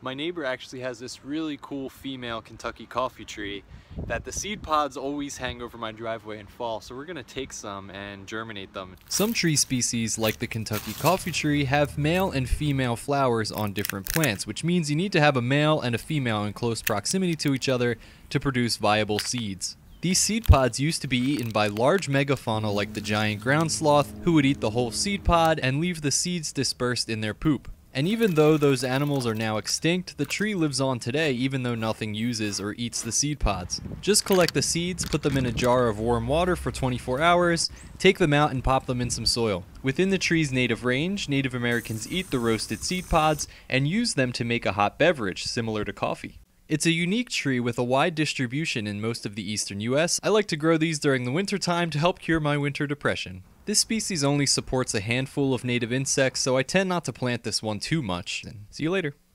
My neighbor actually has this really cool female Kentucky coffee tree that the seed pods always hang over my driveway in fall, so we're gonna take some and germinate them. Some tree species, like the Kentucky Coffeetree, have male and female flowers on different plants, which means you need to have a male and a female in close proximity to each other to produce viable seeds. These seed pods used to be eaten by large megafauna like the giant ground sloth, who would eat the whole seed pod and leave the seeds dispersed in their poop. And even though those animals are now extinct, the tree lives on today even though nothing uses or eats the seed pods. Just collect the seeds, put them in a jar of warm water for 24 hours, take them out and pop them in some soil. Within the tree's native range, Native Americans eat the roasted seed pods and use them to make a hot beverage similar to coffee. It's a unique tree with a wide distribution in most of the eastern US. I like to grow these during the winter time to help cure my winter depression. This species only supports a handful of native insects, so I tend not to plant this one too much. See you later.